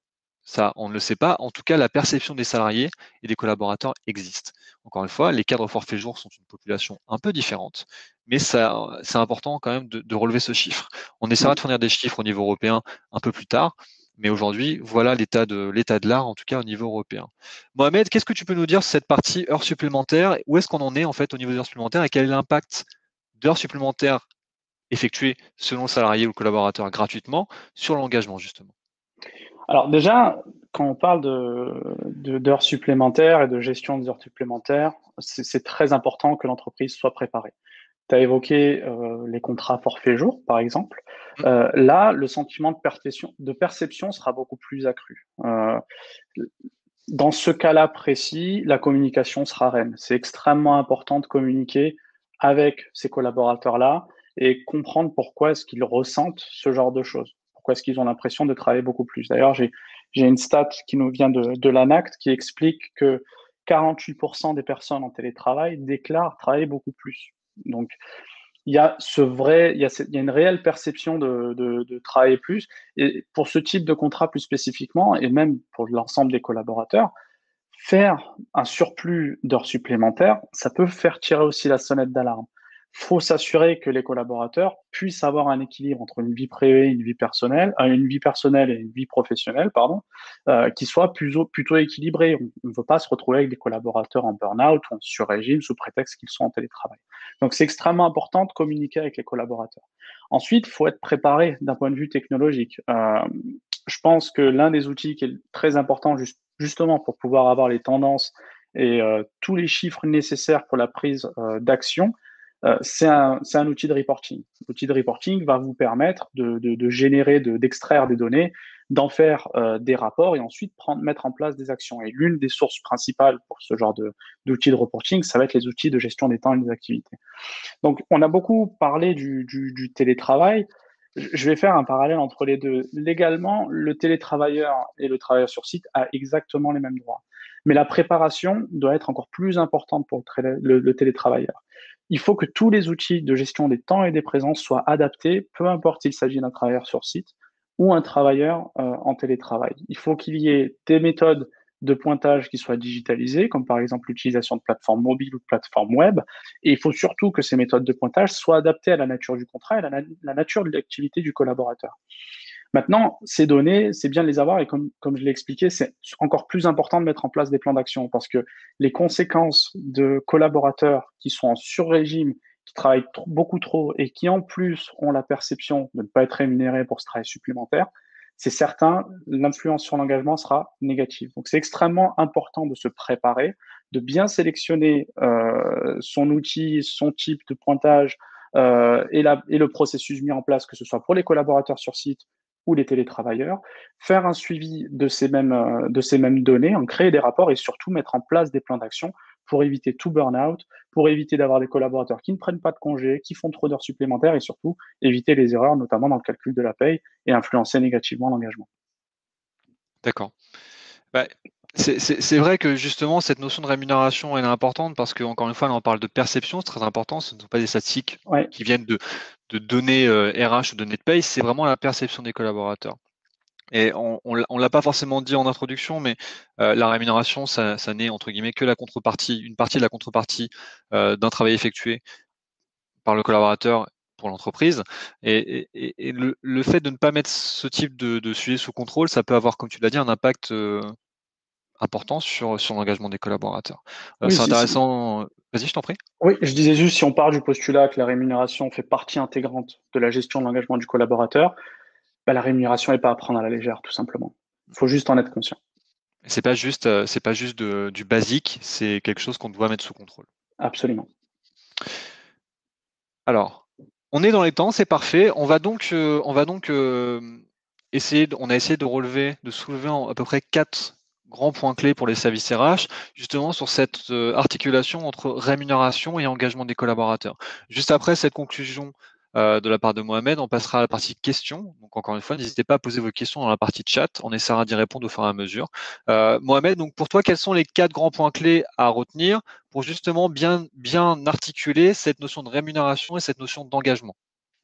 Ça, on ne le sait pas. En tout cas, la perception des salariés et des collaborateurs existe. Encore une fois, les cadres forfait jour sont une population un peu différente, mais ça, c'est important quand même de relever ce chiffre. On essaiera de fournir des chiffres au niveau européen un peu plus tard, mais aujourd'hui, voilà l'état de l'art, en tout cas au niveau européen. Mohamed, qu'est-ce que tu peux nous dire sur cette partie heures supplémentaires? Où est-ce qu'on en est en fait au niveau des heures supplémentaires et quel est l'impact d'heures supplémentaires effectuées selon le salarié ou le collaborateur gratuitement sur l'engagement justement? Alors déjà, quand on parle d'heures supplémentaires et de gestion des heures supplémentaires, c'est très important que l'entreprise soit préparée. Tu as évoqué les contrats forfait jour, par exemple. Là, le sentiment de perception sera beaucoup plus accru. Dans ce cas-là précis, la communication sera reine. C'est extrêmement important de communiquer avec ces collaborateurs-là et comprendre pourquoi est-ce qu'ils ressentent ce genre de choses. Pourquoi est-ce qu'ils ont l'impression de travailler beaucoup plus. D'ailleurs, j'ai une stat qui nous vient de l'ANACT qui explique que 48% des personnes en télétravail déclarent travailler beaucoup plus. Donc, il y a une réelle perception de travailler plus. Et pour ce type de contrat plus spécifiquement, et même pour l'ensemble des collaborateurs, faire un surplus d'heures supplémentaires, ça peut faire tirer aussi la sonnette d'alarme. Il faut s'assurer que les collaborateurs puissent avoir un équilibre entre une vie privée et une vie personnelle, une vie personnelle et une vie professionnelle, pardon, qui soit plutôt équilibré. On ne veut pas se retrouver avec des collaborateurs en burn-out ou en sur-régime sous prétexte qu'ils sont en télétravail. Donc, c'est extrêmement important de communiquer avec les collaborateurs. Ensuite, il faut être préparé d'un point de vue technologique. Je pense que l'un des outils qui est très important justement pour pouvoir avoir les tendances et tous les chiffres nécessaires pour la prise d'action, c'est un outil de reporting. L'outil de reporting va vous permettre de générer, d'extraire des données, d'en faire des rapports et ensuite mettre en place des actions. Et l'une des sources principales pour ce genre d'outils de reporting, ça va être les outils de gestion des temps et des activités. Donc, on a beaucoup parlé du télétravail. Je vais faire un parallèle entre les deux. Légalement, le télétravailleur et le travailleur sur site a exactement les mêmes droits. Mais la préparation doit être encore plus importante pour le télétravailleur. Il faut que tous les outils de gestion des temps et des présences soient adaptés, peu importe s'il s'agit d'un travailleur sur site ou un travailleur en télétravail. Il faut qu'il y ait des méthodes de pointage qui soient digitalisées, comme par exemple l'utilisation de plateformes mobiles ou de plateformes web. Et il faut surtout que ces méthodes de pointage soient adaptées à la nature du contrat et à la nature de l'activité du collaborateur. Maintenant, ces données, c'est bien de les avoir et comme je l'ai expliqué, c'est encore plus important de mettre en place des plans d'action parce que les conséquences de collaborateurs qui sont en sur-régime, qui travaillent beaucoup trop et qui en plus ont la perception de ne pas être rémunérés pour ce travail supplémentaire, c'est certain, l'influence sur l'engagement sera négative. Donc c'est extrêmement important de se préparer, de bien sélectionner son outil, son type de pointage et le processus mis en place, que ce soit pour les collaborateurs sur site ou les télétravailleurs, faire un suivi de ces mêmes données, en créer des rapports et surtout mettre en place des plans d'action pour éviter tout burn-out, pour éviter d'avoir des collaborateurs qui ne prennent pas de congés, qui font trop d'heures supplémentaires et surtout éviter les erreurs, notamment dans le calcul de la paye et influencer négativement l'engagement. D'accord. Bah, c'est vrai que justement, cette notion de rémunération, elle est importante parce qu'encore une fois, là, on parle de perception, c'est très important. Ce ne sont pas des statistiques Ouais. qui viennent de données RH ou données de paye, c'est vraiment la perception des collaborateurs. Et on l'a pas forcément dit en introduction, mais la rémunération, ça n'est entre guillemets que la contrepartie, une partie de la contrepartie d'un travail effectué par le collaborateur pour l'entreprise. Et le fait de ne pas mettre ce type de sujet sous contrôle, ça peut avoir, comme tu l'as dit, un impact important sur l'engagement des collaborateurs. Oui, C'est intéressant. Vas-y, je t'en prie. Oui, je disais juste, si on part du postulat que la rémunération fait partie intégrante de la gestion de l'engagement du collaborateur, bah, la rémunération n'est pas à prendre à la légère, tout simplement. Il faut juste en être conscient. C'est pas juste, du basique, c'est quelque chose qu'on doit mettre sous contrôle. Absolument. Alors, on est dans les temps, c'est parfait. On va donc essayer de relever, de soulever à peu près 4 grands points clés pour les services RH, justement sur cette articulation entre rémunération et engagement des collaborateurs. Juste après cette conclusion de la part de Mohamed, on passera à la partie questions. Donc encore une fois, n'hésitez pas à poser vos questions dans la partie chat. On essaiera d'y répondre au fur et à mesure. Mohamed, donc pour toi, quels sont les 4 grands points clés à retenir pour justement bien articuler cette notion de rémunération et cette notion d'engagement?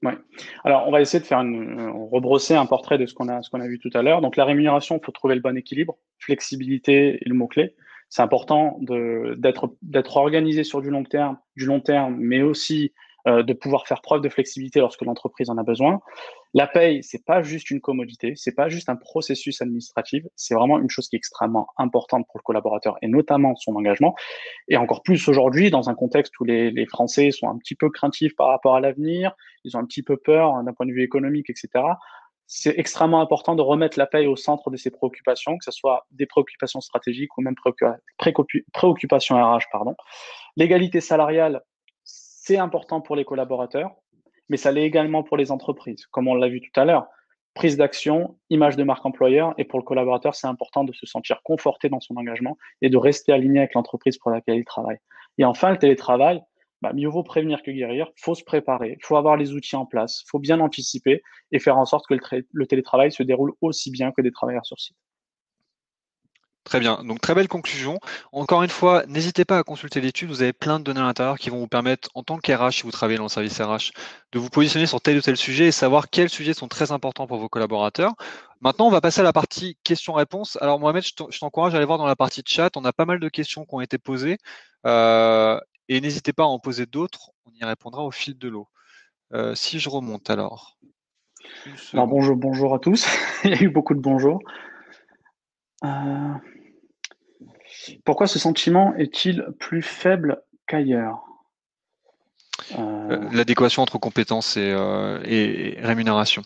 Ouais. Alors, on va essayer de faire rebrosser un portrait de ce qu'on a vu tout à l'heure. Donc, la rémunération, il faut trouver le bon équilibre, flexibilité et le mot-clé. C'est important d'être organisé sur du long terme, mais aussi de pouvoir faire preuve de flexibilité lorsque l'entreprise en a besoin. La paye, c'est pas juste une commodité, c'est pas juste un processus administratif, c'est vraiment une chose qui est extrêmement importante pour le collaborateur et notamment son engagement. Et encore plus aujourd'hui, dans un contexte où les Français sont un petit peu craintifs par rapport à l'avenir, ils ont un petit peu peur d'un point de vue économique, etc. C'est extrêmement important de remettre la paye au centre de ses préoccupations, que ce soit des préoccupations stratégiques ou même préoccupations RH, pardon. L'égalité salariale, c'est important pour les collaborateurs, mais ça l'est également pour les entreprises, comme on l'a vu tout à l'heure. Prise d'action, image de marque employeur, et pour le collaborateur, c'est important de se sentir conforté dans son engagement et de rester aligné avec l'entreprise pour laquelle il travaille. Et enfin, le télétravail, mieux vaut prévenir que guérir. Il faut se préparer, il faut avoir les outils en place, il faut bien anticiper et faire en sorte que le télétravail se déroule aussi bien que des travailleurs sur site. Très bien, donc très belle conclusion. Encore une fois, n'hésitez pas à consulter l'étude, vous avez plein de données à l'intérieur qui vont vous permettre, en tant qu'RH, si vous travaillez dans le service RH, de vous positionner sur tel ou tel sujet et savoir quels sujets sont très importants pour vos collaborateurs. Maintenant, on va passer à la partie questions-réponses. Alors Mohamed, je t'encourage à aller voir dans la partie chat, on a pas mal de questions qui ont été posées et n'hésitez pas à en poser d'autres, on y répondra au fil de l'eau. Si je remonte alors, une Alors seconde. bonjour à tous, il y a eu beaucoup de bonjours. Euh, Pourquoi ce sentiment est-il plus faible qu'ailleurs? L'adéquation entre compétences et rémunération.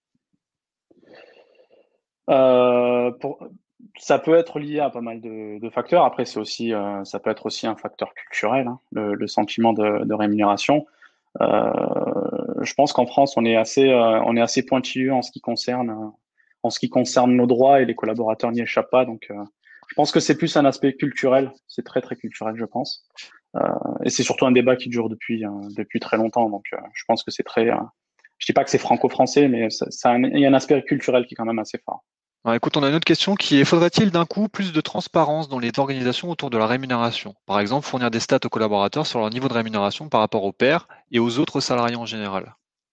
Pour, ça peut être lié à pas mal de facteurs. Après, c'est aussi, ça peut être aussi un facteur culturel, hein, le sentiment de rémunération. Je pense qu'en France, on est assez pointilleux en ce qui concerne nos droits et les collaborateurs n'y échappent pas. Donc, je pense que c'est plus un aspect culturel. C'est très, très culturel, je pense. Euh, et c'est surtout un débat qui dure depuis très longtemps. Donc, je pense que c'est très, je dis pas que c'est franco-français, mais il y a un aspect culturel qui est quand même assez fort. Alors, écoute, on a une autre question qui est, faudrait-il d'un coup plus de transparence dans les organisations autour de la rémunération? Par exemple, fournir des stats aux collaborateurs sur leur niveau de rémunération par rapport aux pairs et aux autres salariés en général.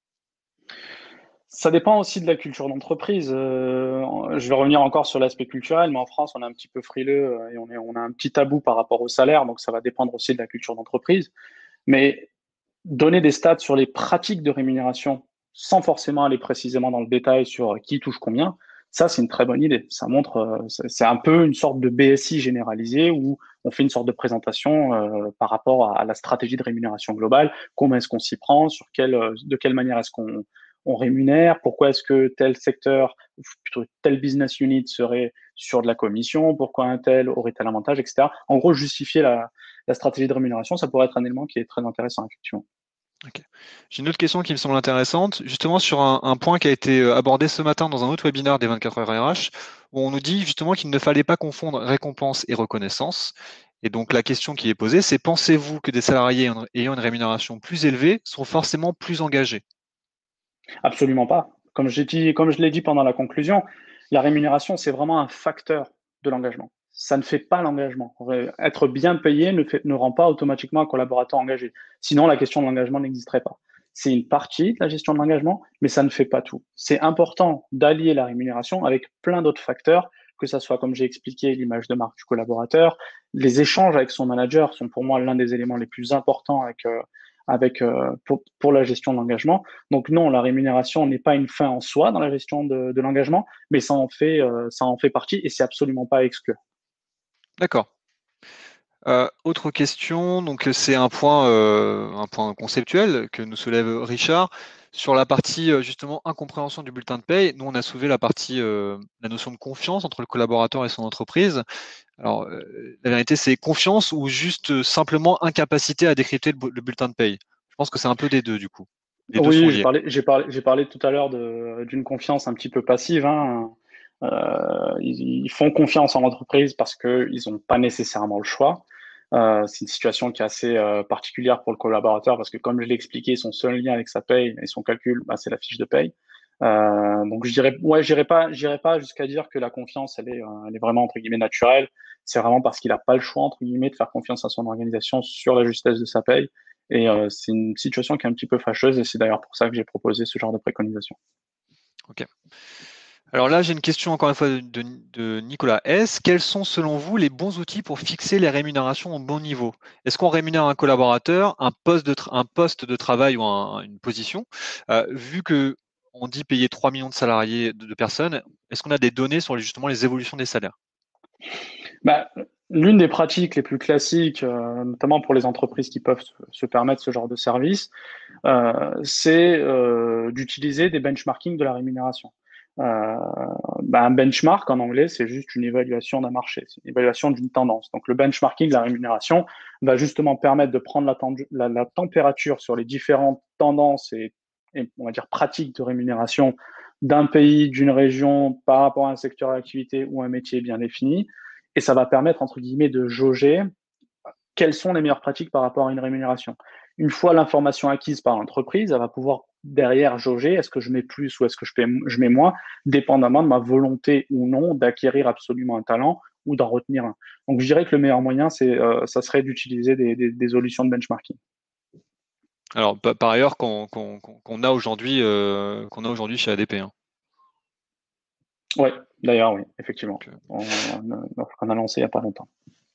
Ça dépend aussi de la culture d'entreprise. Je vais revenir encore sur l'aspect culturel, mais en France, on est un petit peu frileux et on a un petit tabou par rapport au salaire, donc ça va dépendre aussi de la culture d'entreprise. Mais donner des stats sur les pratiques de rémunération sans forcément aller précisément dans le détail sur qui touche combien, ça, c'est une très bonne idée. Ça montre, c'est un peu une sorte de BSI généralisé où on fait une sorte de présentation par rapport à la stratégie de rémunération globale. Comment est-ce qu'on s'y prend? De quelle manière est-ce qu'on on rémunère? Pourquoi est-ce que tel secteur, ou plutôt tel business unit serait sur de la commission? Pourquoi un tel aurait tel avantage, etc. En gros, justifier la stratégie de rémunération, ça pourrait être un élément qui est très intéressant, effectivement. Ok. J'ai une autre question qui me semble intéressante, justement sur un point qui a été abordé ce matin dans un autre webinaire des 24 heures RH, où on nous dit justement qu'il ne fallait pas confondre récompense et reconnaissance. Et donc la question qui est posée, c'est pensez-vous que des salariés ayant une rémunération plus élevée sont forcément plus engagés? Absolument pas. Comme je l'ai dit pendant la conclusion, la rémunération, c'est vraiment un facteur de l'engagement. Ça ne fait pas l'engagement. Être bien payé ne rend pas automatiquement un collaborateur engagé. Sinon, la question de l'engagement n'existerait pas. C'est une partie de la gestion de l'engagement, mais ça ne fait pas tout. C'est important d'allier la rémunération avec plein d'autres facteurs, que ça soit, comme j'ai expliqué, l'image de marque du collaborateur. Les échanges avec son manager sont pour moi l'un des éléments les plus importants pour la gestion de l'engagement. Donc non, la rémunération n'est pas une fin en soi dans la gestion de l'engagement, mais ça en fait partie et c'est absolument pas à exclure. D'accord. Autre question, donc c'est un point conceptuel que nous soulève Richard sur la partie justement incompréhension du bulletin de paye. Nous, on a soulevé la partie, la notion de confiance entre le collaborateur et son entreprise. Alors, la vérité, c'est confiance ou juste simplement incapacité à décrypter le bulletin de paye. Je pense que c'est un peu des deux du coup. Les deux sont Oui, liés. j'ai parlé tout à l'heure d'une confiance un petit peu passive, hein. Ils font confiance en l'entreprise parce qu'ils n'ont pas nécessairement le choix. C'est une situation qui est assez particulière pour le collaborateur parce que, comme je l'ai expliqué, son seul lien avec sa paye et son calcul, c'est la fiche de paye. Donc, je dirais, ouais, j'irai pas jusqu'à dire que la confiance, elle est vraiment entre guillemets naturelle. C'est vraiment parce qu'il n'a pas le choix entre guillemets de faire confiance à son organisation sur la justesse de sa paye Et c'est une situation qui est un petit peu fâcheuse, et c'est d'ailleurs pour ça que j'ai proposé ce genre de préconisation. Ok. Alors là, j'ai une question encore une fois de Nicolas S. Quels sont selon vous les bons outils pour fixer les rémunérations au bon niveau? Est-ce qu'on rémunère un collaborateur, un poste de travail ou une position? Vu que on dit payer 3 millions de salariés de personnes, est-ce qu'on a des données sur justement les évolutions des salaires? Bah, l'une des pratiques les plus classiques, notamment pour les entreprises qui peuvent se permettre ce genre de service, c'est d'utiliser des benchmarking de la rémunération. Un benchmark en anglais, c'est juste une évaluation d'un marché, c'est une évaluation d'une tendance. Donc le benchmarking de la rémunération va justement permettre de prendre la température sur les différentes tendances et on va dire pratiques de rémunération d'un pays, d'une région par rapport à un secteur d'activité ou un métier bien défini. Et ça va permettre, entre guillemets, de jauger quelles sont les meilleures pratiques par rapport à une rémunération. Une fois l'information acquise par l'entreprise, elle va pouvoir derrière jauger est-ce que je mets plus ou est-ce que je mets moins, dépendamment de ma volonté ou non d'acquérir absolument un talent ou d'en retenir un. Donc je dirais que le meilleur moyen, ça serait d'utiliser des solutions de benchmarking. Alors par ailleurs qu'on a aujourd'hui chez ADP, hein. Oui, d'ailleurs, oui, effectivement. Donc, On a lancé il n'y a pas longtemps.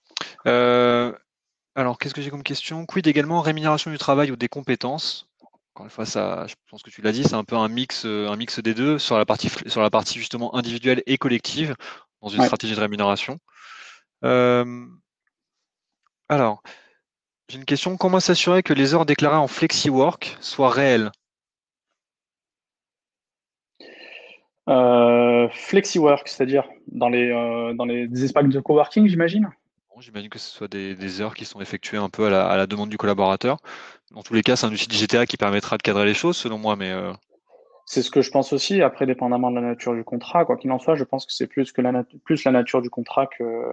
Alors, qu'est-ce que j'ai comme question? Quid également rémunération du travail ou des compétences? Encore une fois, ça, je pense que tu l'as dit, c'est un peu un mix des deux sur la partie justement individuelle et collective dans une Ouais. stratégie de rémunération. Euh, alors, j'ai une question. Comment s'assurer que les heures déclarées en flexi-work soient réelles? Flexi-work, c'est-à-dire dans les espaces de coworking, j'imagine. Bon, j'imagine que ce soit des heures qui sont effectuées un peu à la demande du collaborateur. Dans tous les cas, c'est un outil de GTA qui permettra de cadrer les choses, selon moi, mais C'est ce que je pense aussi. Après, dépendamment de la nature du contrat, quoi qu'il en soit, je pense que c'est plus plus la nature du contrat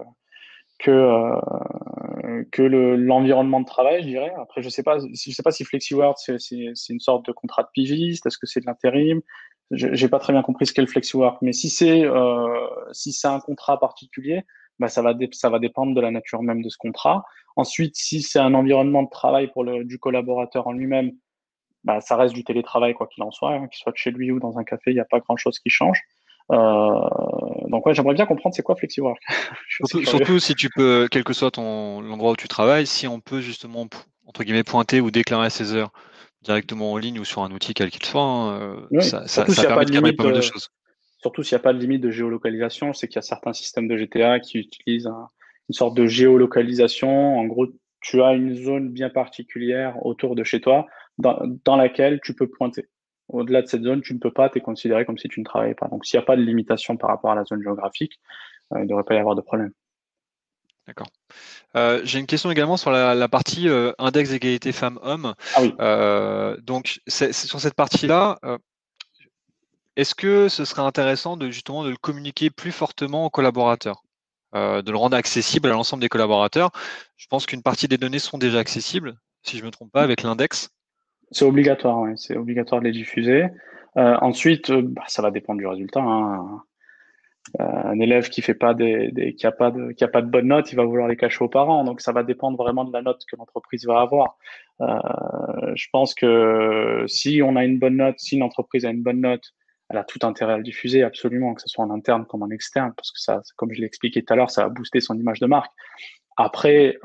que l'environnement de travail, je dirais. Après, je sais pas si FlexiWork, c'est une sorte de contrat de pigiste, est-ce que c'est de l'intérim? J'ai pas très bien compris ce qu'est le FlexiWork, mais si c'est un contrat particulier, bah, ça va dépendre de la nature même de ce contrat. Ensuite, si c'est un environnement de travail du collaborateur en lui-même, bah, ça reste du télétravail, quoi qu'il en soit, hein, qu'il soit de chez lui ou dans un café, il n'y a pas grand-chose qui change. Donc, ouais, j'aimerais bien comprendre c'est quoi FlexiWork. Je suis assez curieux. surtout si tu peux, quel que soit l'endroit où tu travailles, si on peut justement, entre guillemets, pointer ou déclarer ses heures directement en ligne ou sur un outil quel qu'il soit, hein, Oui, ça permet de cadrer pas mal de choses. surtout s'il n'y a pas de limite de géolocalisation. C'est qu'il y a certains systèmes de GTA qui utilisent une sorte de géolocalisation. En gros, tu as une zone bien particulière autour de chez toi dans laquelle tu peux pointer. Au-delà de cette zone, tu ne peux pas, tu es considéré comme si tu ne travaillais pas. Donc, s'il n'y a pas de limitation par rapport à la zone géographique, il ne devrait pas y avoir de problème. D'accord. J'ai une question également sur la partie index d'égalité femmes-hommes. Ah oui. Donc, c'est sur cette partie-là, est-ce que ce serait intéressant de justement de le communiquer plus fortement aux collaborateurs, de le rendre accessible à l'ensemble des collaborateurs? Je pense qu'une partie des données sont déjà accessibles, si je ne me trompe pas, avec l'index. C'est obligatoire, ouais. C'est obligatoire de les diffuser. Ensuite, bah, ça va dépendre du résultat, hein. Un élève qui fait pas qui a pas de bonnes notes, il va vouloir les cacher aux parents. Donc ça va dépendre vraiment de la note que l'entreprise va avoir. Je pense que si on a une bonne note, si une entreprise a une bonne note, elle a tout intérêt à le diffuser, absolument, que ce soit en interne comme en externe, parce que ça, comme je l'ai expliqué tout à l'heure, ça va booster son image de marque. Après,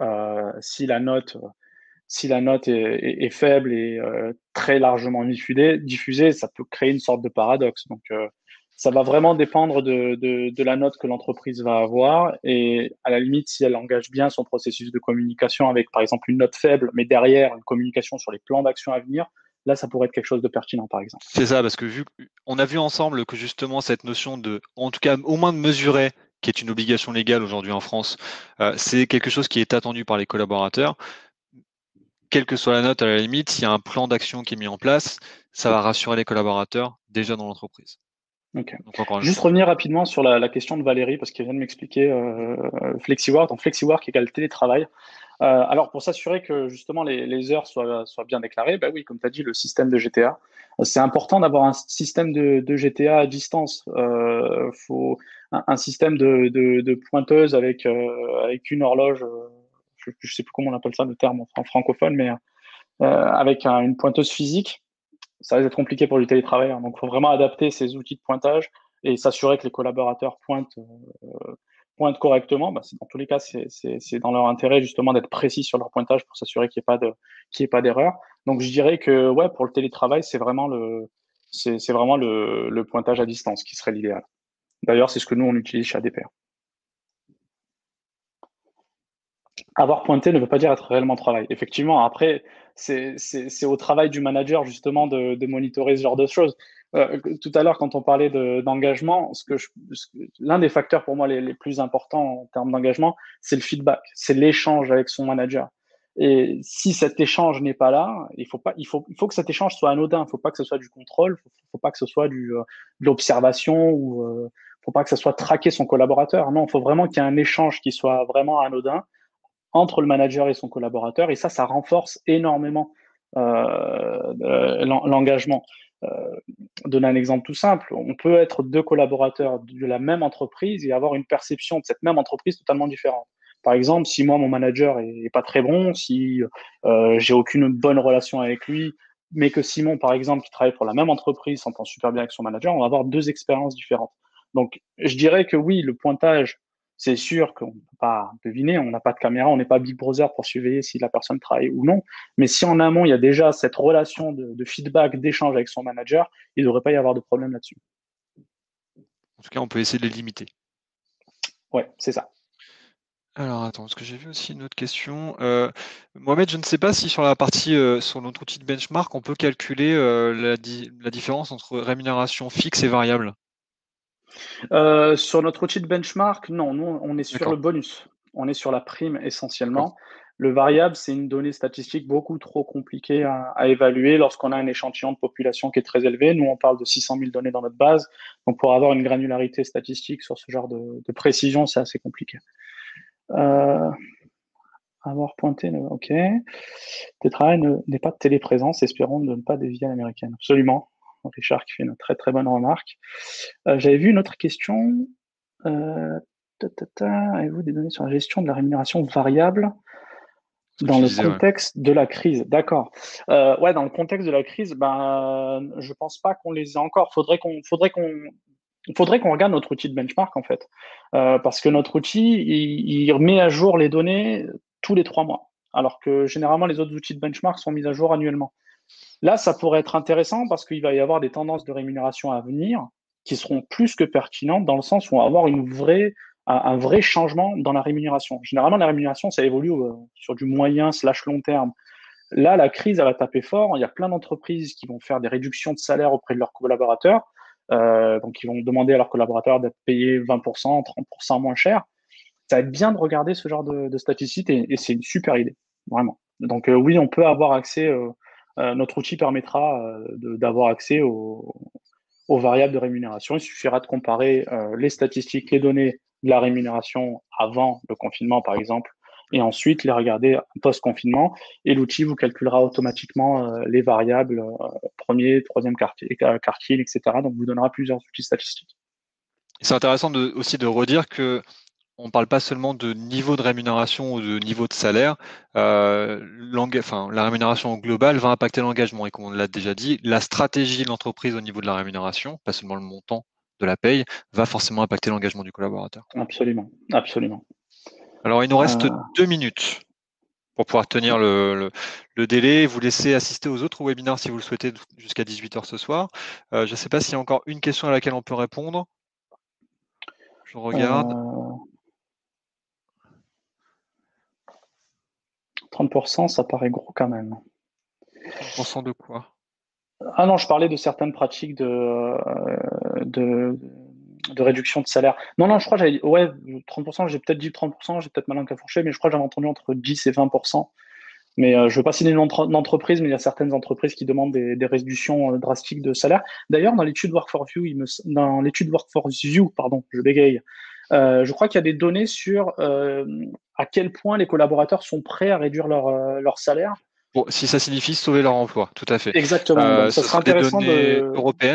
si la note est faible et très largement diffusée, ça peut créer une sorte de paradoxe. Donc, ça va vraiment dépendre de la note que l'entreprise va avoir. Et à la limite, si elle engage bien son processus de communication avec, par exemple, une note faible, mais derrière une communication sur les plans d'action à venir, là, ça pourrait être quelque chose de pertinent, par exemple. C'est ça, parce que on a vu ensemble que justement cette notion en tout cas au moins de mesurer, qui est une obligation légale aujourd'hui en France, c'est quelque chose qui est attendu par les collaborateurs. Quelle que soit la note, à la limite, s'il y a un plan d'action qui est mis en place, ça va rassurer les collaborateurs déjà dans l'entreprise. Ok. Donc encore une Juste fois. revenir rapidement sur la question de Valérie, parce qu'elle vient de m'expliquer FlexiWork. Donc, FlexiWork égale télétravail. Alors, pour s'assurer que justement les heures soient bien déclarées, bah oui, comme tu as dit, le système de GTA. C'est important d'avoir un système de GTA à distance. Faut un système de pointeuse avec une horloge. Je sais plus comment on appelle ça le terme en francophone, mais avec une pointeuse physique, ça va être compliqué pour du télétravail. Donc, il faut vraiment adapter ces outils de pointage et s'assurer que les collaborateurs pointent correctement. Dans tous les cas, c'est dans leur intérêt justement d'être précis sur leur pointage pour s'assurer qu'il n'y ait pas d'erreur. Donc, je dirais que ouais, pour le télétravail, c'est vraiment le pointage à distance qui serait l'idéal. D'ailleurs, c'est ce que nous, on utilise chez ADPR. Avoir pointé ne veut pas dire être réellement au travail. Effectivement, après, c'est au travail du manager justement de monitorer ce genre de choses. Tout à l'heure, quand on parlait d'engagement, l'un des facteurs pour moi les plus importants en termes d'engagement, c'est le feedback, c'est l'échange avec son manager. Et si cet échange n'est pas là, il faut que cet échange soit anodin. Il ne faut pas que ce soit du contrôle, il ne faut pas que ce soit de l'observation ou faut pas que ce soit traquer son collaborateur. Non, il faut vraiment qu'il y ait un échange qui soit vraiment anodin entre le manager et son collaborateur. Et ça renforce énormément l'engagement. Donner un exemple tout simple, on peut être deux collaborateurs de la même entreprise et avoir une perception de cette même entreprise totalement différente. Par exemple, si moi, mon manager est pas très bon, si j'ai aucune bonne relation avec lui, mais que Simon, par exemple, qui travaille pour la même entreprise, s'entend super bien avec son manager, on va avoir deux expériences différentes. Donc, je dirais que oui, le pointage, c'est sûr qu'on ne peut pas deviner, on n'a pas de caméra, on n'est pas Big Brother pour surveiller si la personne travaille ou non. Mais si en amont, il y a déjà cette relation de feedback, d'échange avec son manager, il ne devrait pas y avoir de problème là-dessus. En tout cas, on peut essayer de les limiter. Ouais, c'est ça. Alors attends, parce que j'ai vu aussi une autre question. Mohamed, je ne sais pas si sur la partie sur notre outil de benchmark, on peut calculer la différence entre rémunération fixe et variable. Sur notre outil de benchmark, non, nous, on est sur le bonus. On est sur la prime essentiellement. Le variable, c'est une donnée statistique beaucoup trop compliquée à évaluer lorsqu'on a un échantillon de population qui est très élevé. Nous, on parle de 600 000 données dans notre base. Donc, pour avoir une granularité statistique sur ce genre de précision, c'est assez compliqué. Avoir pointé, ok. Télétravail n'est pas de téléprésence, espérons de ne pas dévier à l'américaine. Absolument. Richard qui fait une très très bonne remarque. J'avais vu une autre question. Avez-vous des données sur la gestion de la rémunération variable dans le contexte de la crise? D'accord. Ouais, dans le contexte de la crise, je pense pas qu'on les ait encore. Faudrait qu'on regarde notre outil de benchmark en fait, parce que notre outil il met à jour les données tous les 3 mois, alors que généralement les autres outils de benchmark sont mis à jour annuellement. Là, ça pourrait être intéressant parce qu'il va y avoir des tendances de rémunération à venir qui seront plus que pertinentes dans le sens où on va avoir un vrai changement dans la rémunération. Généralement, la rémunération, ça évolue sur du moyen/long terme. Là, la crise, elle va taper fort. Il y a plein d'entreprises qui vont faire des réductions de salaire auprès de leurs collaborateurs. Donc, ils vont demander à leurs collaborateurs d'être payés 20%, 30% moins cher. Ça va être bien de regarder ce genre de statistiques et c'est une super idée, vraiment. Donc, oui, on peut avoir accès, notre outil permettra d'avoir accès aux variables de rémunération. Il suffira de comparer les statistiques, les données de la rémunération avant le confinement, par exemple, et ensuite les regarder post-confinement. Et l'outil vous calculera automatiquement les variables premier, troisième quartile, etc. Donc, vous donnera plusieurs outils statistiques. C'est intéressant aussi de redire que on ne parle pas seulement de niveau de rémunération ou de niveau de salaire. La rémunération globale va impacter l'engagement. Et comme on l'a déjà dit, la stratégie de l'entreprise au niveau de la rémunération, pas seulement le montant de la paye, va forcément impacter l'engagement du collaborateur. Absolument, absolument. Alors, il nous reste 2 minutes pour pouvoir tenir le délai et vous laisser assister aux autres webinaires si vous le souhaitez jusqu'à 18h ce soir. Je ne sais pas s'il y a encore une question à laquelle on peut répondre. Je regarde. 30%, ça paraît gros quand même. 30% de quoi? Ah non, je parlais de certaines pratiques de réduction de salaire. Non, je crois que j'avais dit, ouais, 30%, j'ai peut-être dit 30%, j'ai peut-être mal encafourché, mais je crois que j'avais entendu entre 10 et 20%. Mais je ne veux pas citer une entreprise, mais il y a certaines entreprises qui demandent des réductions drastiques de salaire. D'ailleurs, dans l'étude Workforce View, pardon, je bégaye, je crois qu'il y a des données sur à quel point les collaborateurs sont prêts à réduire leur salaire. Bon, si ça signifie sauver leur emploi, tout à fait. Exactement. Donc, ça ce sera sera des intéressant données européennes.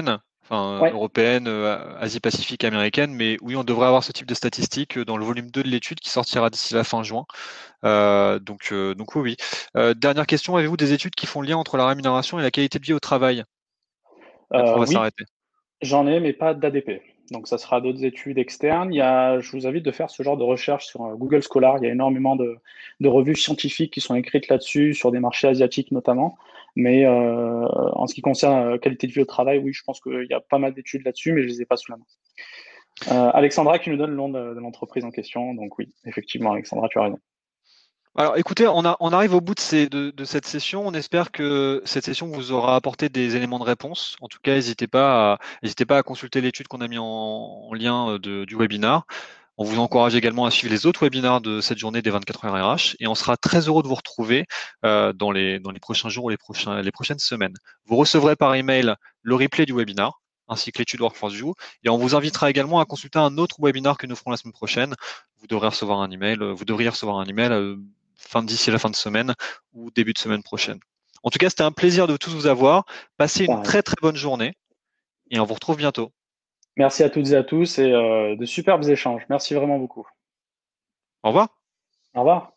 enfin Ouais. européenne, Asie-Pacifique, américaine, mais oui, on devrait avoir ce type de statistiques dans le volume 2 de l'étude qui sortira d'ici la fin juin. Donc oui, oui. Dernière question, avez-vous des études qui font lien entre la rémunération et la qualité de vie au travail? Et après, on va Oui, s'arrêter. j'en ai, mais pas d'ADP. Donc ça sera d'autres études externes. Je vous invite de faire ce genre de recherche sur Google Scholar. Il y a énormément de revues scientifiques qui sont écrites là-dessus, sur des marchés asiatiques notamment. Mais en ce qui concerne la qualité de vie au travail, oui, je pense qu'il y a pas mal d'études là-dessus, mais je ne les ai pas sous la main. Alexandra qui nous donne le nom de l'entreprise en question. Donc oui, effectivement, Alexandra, tu as raison. Alors écoutez, on arrive au bout de cette session. On espère que cette session vous aura apporté des éléments de réponse. En tout cas, n'hésitez pas à consulter l'étude qu'on a mis en lien du webinar. On vous encourage également à suivre les autres webinaires de cette journée des 24 heures RH et on sera très heureux de vous retrouver dans les prochains jours ou les prochaines semaines. Vous recevrez par email le replay du webinar ainsi que l'étude Workforce View et on vous invitera également à consulter un autre webinar que nous ferons la semaine prochaine. Vous devriez recevoir un email d'ici la fin de semaine ou début de semaine prochaine. En tout cas, c'était un plaisir de tous vous avoir. Passez une Pareil. très très bonne journée et on vous retrouve bientôt. Merci à toutes et à tous et de superbes échanges. Merci vraiment beaucoup. Au revoir. Au revoir.